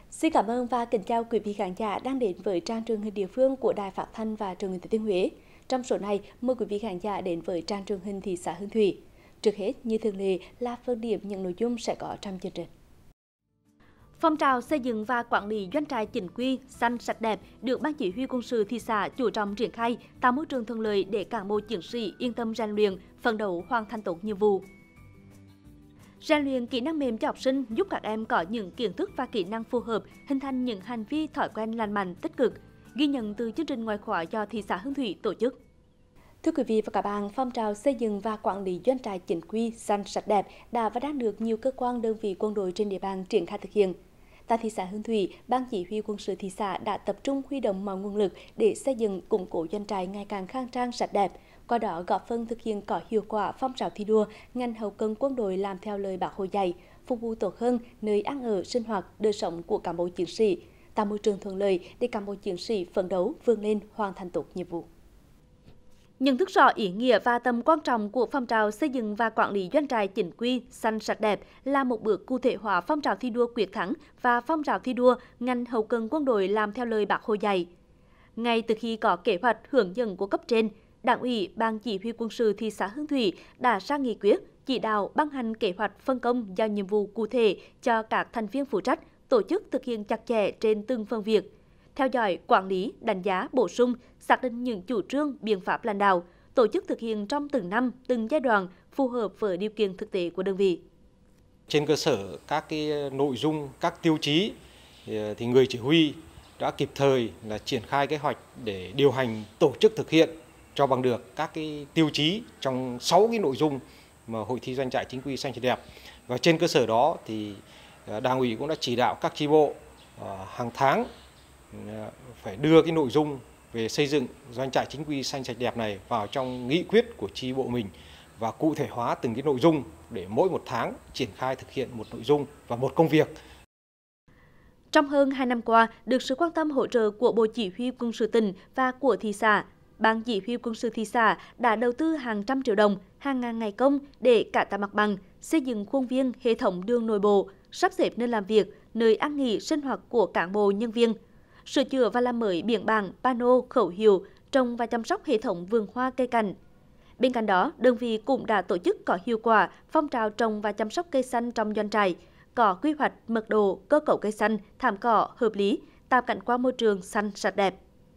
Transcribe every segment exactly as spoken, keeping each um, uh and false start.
Xin cảm ơn và kính chào quý vị khán giả đang đến với trang truyền hình địa phương của Đài Phát thanh và Truyền hình Thừa Thiên Huế. Trong số này, mời quý vị khán giả đến với trang truyền hình thị xã Hương Thủy. Trước hết, như thường lệ là phân điểm những nội dung sẽ có trong chương trình. Phong trào xây dựng và quản lý doanh trại chính quy, xanh, sạch đẹp được Ban Chỉ huy Quân sự thị xã chú trọng triển khai, tạo môi trường thuận lợi để cán bộ chiến sĩ yên tâm rèn luyện, phấn đấu hoàn thành tốt nhiệm vụ. Rèn luyện kỹ năng mềm cho học sinh giúp các em có những kiến thức và kỹ năng phù hợp, hình thành những hành vi thói quen lành mạnh tích cực, ghi nhận từ chương trình ngoại khóa do thị xã Hương Thủy tổ chức. Thưa quý vị và các bạn, phong trào xây dựng và quản lý doanh trại chính quy, xanh, sạch đẹp đã và đang được nhiều cơ quan đơn vị quân đội trên địa bàn triển khai thực hiện. Tại thị xã Hương Thủy, Ban Chỉ huy Quân sự thị xã đã tập trung huy động mọi nguồn lực để xây dựng củng cố doanh trại ngày càng khang trang sạch đẹp, qua đó góp phần thực hiện có hiệu quả phong trào thi đua ngành hậu cần quân đội làm theo lời Bác Hồ dạy, phục vụ tốt hơn nơi ăn ở, sinh hoạt, đời sống của cán bộ chiến sĩ, tạo môi trường thuận lợi để cán bộ chiến sĩ phấn đấu vươn lên hoàn thành tốt nhiệm vụ. Nhận thức rõ ý nghĩa và tầm quan trọng của phong trào xây dựng và quản lý doanh trại chính quy, xanh, sạch đẹp là một bước cụ thể hóa phong trào thi đua quyết thắng và phong trào thi đua ngành hậu cần quân đội làm theo lời Bác Hồ dạy. Ngay từ khi có kế hoạch hướng dẫn của cấp trên, Đảng ủy Ban Chỉ huy Quân sự thị xã Hương Thủy đã ra nghị quyết chỉ đạo ban hành kế hoạch phân công giao nhiệm vụ cụ thể cho các thành viên phụ trách, tổ chức thực hiện chặt chẽ trên từng phần việc, theo dõi, quản lý, đánh giá, bổ sung, xác định những chủ trương, biện pháp lãnh đạo, tổ chức thực hiện trong từng năm, từng giai đoạn phù hợp với điều kiện thực tế của đơn vị. Trên cơ sở các cái nội dung, các tiêu chí thì người chỉ huy đã kịp thời là triển khai kế hoạch để điều hành tổ chức thực hiện cho bằng được các cái tiêu chí trong sáu cái nội dung mà hội thi doanh trại chính quy xanh sạch đẹp. Và trên cơ sở đó thì Đảng ủy cũng đã chỉ đạo các chi bộ hàng tháng phải đưa cái nội dung về xây dựng doanh trại chính quy xanh sạch đẹp này vào trong nghị quyết của chi bộ mình và cụ thể hóa từng cái nội dung để mỗi một tháng triển khai thực hiện một nội dung và một công việc. Trong hơn hai năm qua, được sự quan tâm hỗ trợ của Bộ Chỉ huy Quân sự tỉnh và của thị xã, Ban Chỉ huy Quân sự thị xã đã đầu tư hàng trăm triệu đồng, hàng ngàn ngày công để cải tạo mặt bằng, xây dựng khuôn viên, hệ thống đường nội bộ, sắp xếp nơi làm việc, nơi ăn nghỉ, sinh hoạt của cán bộ nhân viên, sửa chữa và làm mới biển bảng, pano, khẩu hiệu, trồng và chăm sóc hệ thống vườn hoa cây cảnh. Bên cạnh đó, đơn vị cũng đã tổ chức có hiệu quả phong trào trồng và chăm sóc cây xanh trong doanh trại, có quy hoạch mật độ, cơ cấu cây xanh, thảm cỏ hợp lý, tạo cảnh quan môi trường xanh sạch đẹp.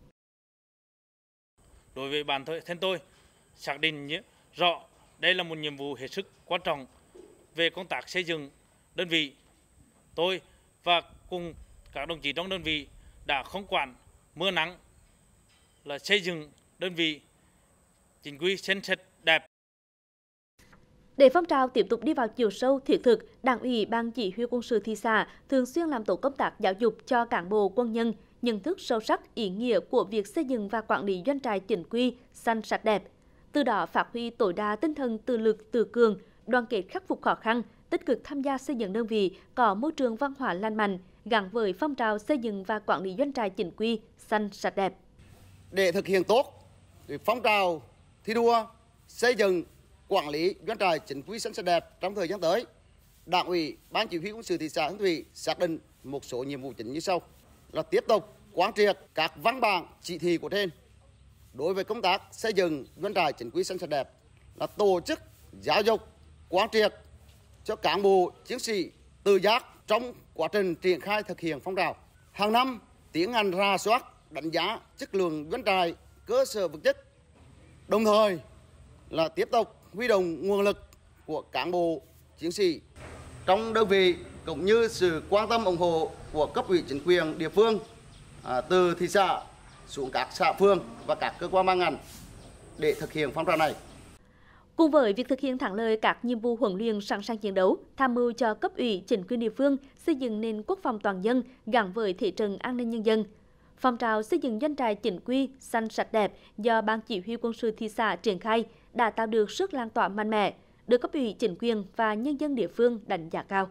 Đối với bản thân tôi, xác định rõ đây là một nhiệm vụ hết sức quan trọng về công tác xây dựng đơn vị. Tôi và cùng các đồng chí trong đơn vị đã không quản mưa nắng là xây dựng đơn vị chính quy xanh sạch đẹp. Để phong trào tiếp tục đi vào chiều sâu thiết thực, Đảng ủy Ban Chỉ huy Quân sự thị xã thường xuyên làm tổ công tác giáo dục cho cán bộ quân nhân nhận thức sâu sắc ý nghĩa của việc xây dựng và quản lý doanh trại chính quy, xanh sạch đẹp. Từ đó phát huy tối đa tinh thần tự lực tự cường, đoàn kết khắc phục khó khăn, tích cực tham gia xây dựng đơn vị có môi trường văn hóa lành mạnh, gắn với phong trào xây dựng và quản lý doanh trại chính quy, xanh sạch đẹp. Để thực hiện tốt phong trào thi đua xây dựng quản lý doanh trại chính quy xanh sạch đẹp trong thời gian tới, Đảng ủy Ban Chỉ huy Quân sự thị xã Hương Thủy xác định một số nhiệm vụ chính như sau: là tiếp tục quán triệt các văn bản chỉ thị của trên đối với công tác xây dựng doanh trại chính quy xanh sạch đẹp, là tổ chức giáo dục quán triệt cho cán bộ chiến sĩ tự giác trong quá trình triển khai thực hiện phong trào. Hàng năm tiến hành rà soát đánh giá chất lượng doanh trại, cơ sở vật chất, đồng thời là tiếp tục huy động nguồn lực của cán bộ chiến sĩ trong đơn vị cũng như sự quan tâm ủng hộ của cấp ủy chính quyền địa phương, à, từ thị xã xuống các xã phường và các cơ quan ban ngành để thực hiện phong trào này. Cùng với việc thực hiện thắng lợi các nhiệm vụ huấn luyện sẵn sàng chiến đấu, tham mưu cho cấp ủy chính quyền địa phương xây dựng nền quốc phòng toàn dân gắn với thế trận an ninh nhân dân, phong trào xây dựng doanh trại chính quy, xanh sạch đẹp do Ban Chỉ huy Quân sự thị xã triển khai đã tạo được sức lan tỏa mạnh mẽ, được cấp ủy chính quyền và nhân dân địa phương đánh giá cao.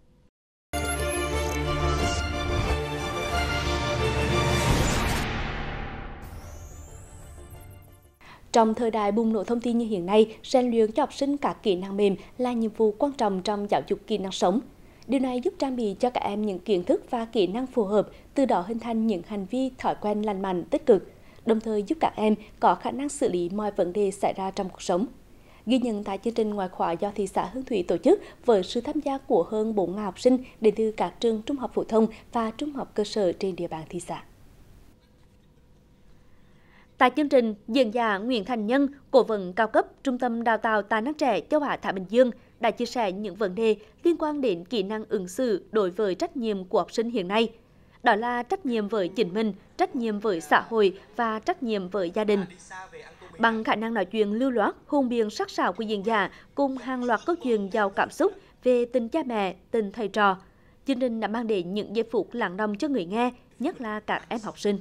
Trong thời đại bùng nổ thông tin như hiện nay, rèn luyện cho học sinh các kỹ năng mềm là nhiệm vụ quan trọng trong giáo dục kỹ năng sống. Điều này giúp trang bị cho các em những kiến thức và kỹ năng phù hợp, từ đó hình thành những hành vi, thói quen lành mạnh, tích cực, đồng thời giúp các em có khả năng xử lý mọi vấn đề xảy ra trong cuộc sống. Ghi nhận tại chương trình ngoại khóa do thị xã Hương Thủy tổ chức với sự tham gia của hơn bốn nghìn học sinh đến từ các trường trung học phổ thông và trung học cơ sở trên địa bàn thị xã. Tại chương trình, diễn giả Nguyễn Thành Nhân, cố vấn cao cấp Trung tâm Đào tạo Tài năng trẻ Châu Á Thái Bình Dương đã chia sẻ những vấn đề liên quan đến kỹ năng ứng xử đối với trách nhiệm của học sinh hiện nay. Đó là trách nhiệm với chính mình, trách nhiệm với xã hội và trách nhiệm với gia đình. Bằng khả năng nói chuyện lưu loát, hùng biện sắc sảo của diễn giả cùng hàng loạt câu chuyện giàu cảm xúc về tình cha mẹ, tình thầy trò, chương trình đã mang đến những giây phút lắng động cho người nghe, nhất là các em học sinh.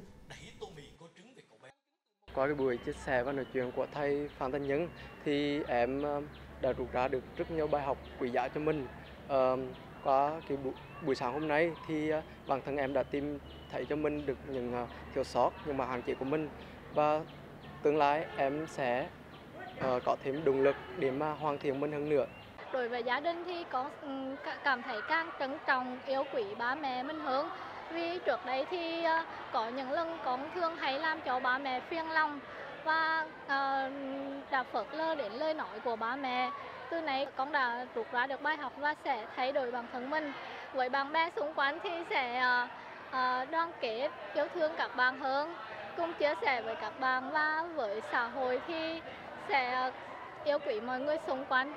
Qua cái buổi chia sẻ và nói chuyện của thầy Phan Thanh Nhân thì em đã rút ra được rất nhiều bài học quý giá cho mình. À, qua cái buổi, buổi sáng hôm nay thì bản thân em đã tìm thấy cho mình được những thiếu sót, những mặt hạn chế của mình, và tương lai em sẽ uh, có thêm động lực để mà hoàn thiện mình hơn nữa. Đối với gia đình thì có cảm thấy càng trân trọng, yêu quý ba mẹ mình hơn. Vì trước đây thì uh, có những lần con thường hay làm cho ba mẹ phiền lòng và uh, đã phớt lờ đến lời nói của ba mẹ. Từ nay con đã rút ra được bài học và sẽ thay đổi bản thân mình. Với bạn bè xung quanh thì sẽ uh, uh, đoàn kết, yêu thương các bạn hơn, cùng chia sẻ với các bạn, và với xã hội thì sẽ yêu quý mọi người xung quanh.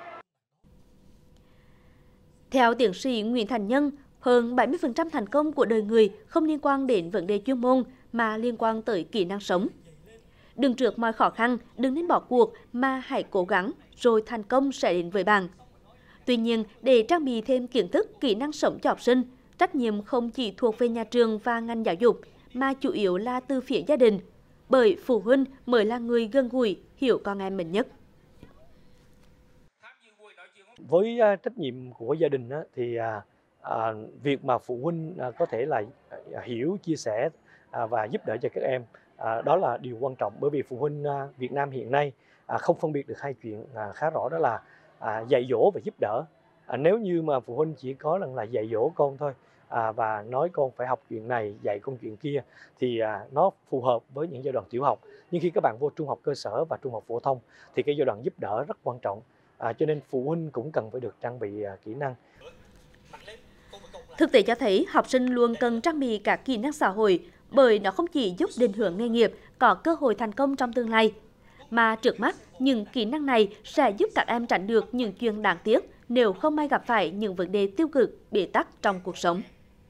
Theo tiến sĩ Nguyễn Thành Nhân, hơn bảy mươi phần trăm thành công của đời người không liên quan đến vấn đề chuyên môn mà liên quan tới kỹ năng sống. Đứng trước mọi khó khăn, đừng nên bỏ cuộc mà hãy cố gắng, rồi thành công sẽ đến với bạn. Tuy nhiên, để trang bị thêm kiến thức, kỹ năng sống cho học sinh, trách nhiệm không chỉ thuộc về nhà trường và ngành giáo dục, mà chủ yếu là từ phía gia đình, bởi phụ huynh mới là người gần gũi, hiểu con em mình nhất. Với trách nhiệm của gia đình thì à, việc mà phụ huynh có thể là hiểu, chia sẻ và giúp đỡ cho các em, à, đó là điều quan trọng, bởi vì phụ huynh Việt Nam hiện nay à, không phân biệt được hai chuyện à, khá rõ, đó là à, dạy dỗ và giúp đỡ. À, nếu như mà phụ huynh chỉ có lần là dạy dỗ con thôi à, và nói con phải học chuyện này, dạy con chuyện kia thì à, nó phù hợp với những giai đoạn tiểu học. Nhưng khi các bạn vô trung học cơ sở và trung học phổ thông thì cái giai đoạn giúp đỡ rất quan trọng, à, cho nên phụ huynh cũng cần phải được trang bị à, kỹ năng. Thực tế cho thấy học sinh luôn cần trang bị các kỹ năng xã hội, bởi nó không chỉ giúp định hướng nghề nghiệp, có cơ hội thành công trong tương lai, mà trước mắt những kỹ năng này sẽ giúp các em tránh được những chuyện đáng tiếc nếu không may gặp phải những vấn đề tiêu cực, bế tắc trong cuộc sống.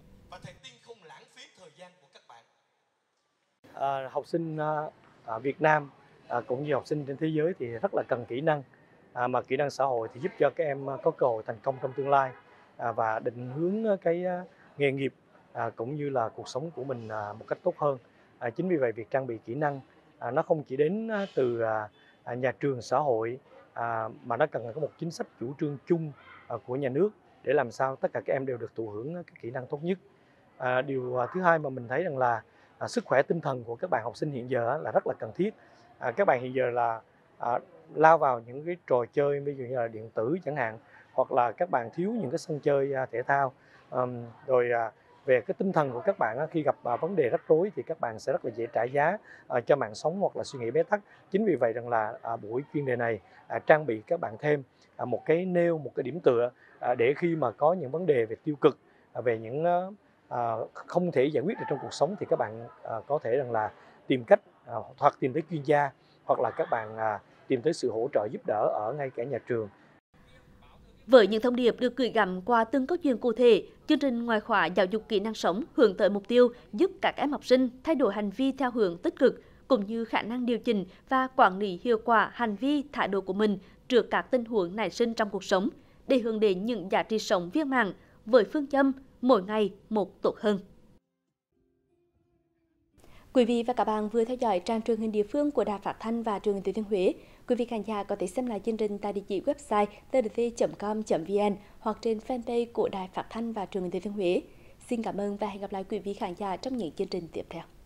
À, học sinh à, Việt Nam à, cũng như học sinh trên thế giới thì rất là cần kỹ năng, à, mà kỹ năng xã hội thì giúp cho các em có cơ hội thành công trong tương lai à, và định hướng cái à, nghề nghiệp à, cũng như là cuộc sống của mình à, một cách tốt hơn. À, chính vì vậy việc trang bị kỹ năng à, nó không chỉ đến từ à, nhà trường, xã hội à, mà nó cần có một chính sách chủ trương chung à, của nhà nước để làm sao tất cả các em đều được thụ hưởng cái kỹ năng tốt nhất. À, điều thứ hai mà mình thấy rằng là à, sức khỏe tinh thần của các bạn học sinh hiện giờ là rất là cần thiết. À, các bạn hiện giờ là à, lao vào những cái trò chơi ví dụ như là điện tử chẳng hạn, hoặc là các bạn thiếu những cái sân chơi à, thể thao, à, rồi à, về cái tinh thần của các bạn á, khi gặp à, vấn đề rắc rối thì các bạn sẽ rất là dễ trả giá à, cho mạng sống hoặc là suy nghĩ bế tắc. Chính vì vậy rằng là à, buổi chuyên đề này à, trang bị các bạn thêm à, một cái nêu, một cái điểm tựa à, để khi mà có những vấn đề về tiêu cực, à, về những à, không thể giải quyết được trong cuộc sống thì các bạn à, có thể rằng là tìm cách à, hoặc tìm tới chuyên gia, hoặc là các bạn à, tìm tới sự hỗ trợ giúp đỡ ở ngay cả nhà trường. Với những thông điệp được gửi gắm qua từng câu chuyện cụ thể, chương trình ngoại khóa giáo dục kỹ năng sống hướng tới mục tiêu giúp các em học sinh thay đổi hành vi theo hướng tích cực, cũng như khả năng điều chỉnh và quản lý hiệu quả hành vi, thái độ của mình trước các tình huống nảy sinh trong cuộc sống, để hướng đến những giá trị sống viên mãn với phương châm mỗi ngày một tốt hơn. Quý vị và các bạn vừa theo dõi trang truyền hình địa phương của Đài Phát thanh và Truyền hình Thừa Thiên Huế. Quý vị khán giả có thể xem lại chương trình tại địa chỉ website t d t chấm com chấm v n hoặc trên fanpage của Đài Phát thanh và Truyền hình Thừa Thiên Huế. Xin cảm ơn và hẹn gặp lại quý vị khán giả trong những chương trình tiếp theo.